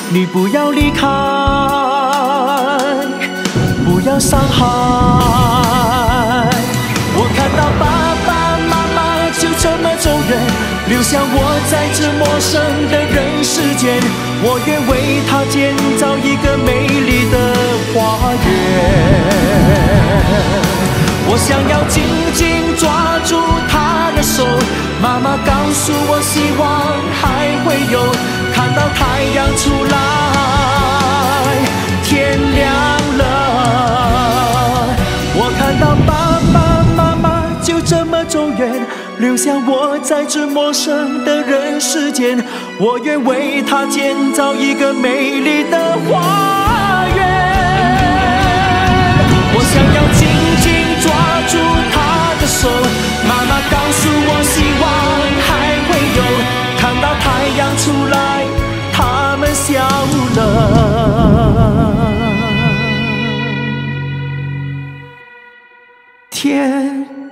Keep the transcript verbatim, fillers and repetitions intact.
你不要离开，不要伤害。我看到爸爸妈妈就这么走远，留下我在这陌生的人世间。我愿为他建造一个美丽的花园。我想要紧紧抓住他的手，妈妈告诉我希望还会有，看到太阳出来，天亮了。我看到爸爸妈妈就这么走远，留下我在这陌生的人世间。我愿为他建造一个美丽的花园。我想要紧紧抓住他的手，妈妈告诉我希望还会有，看到太阳出来，他们笑了，天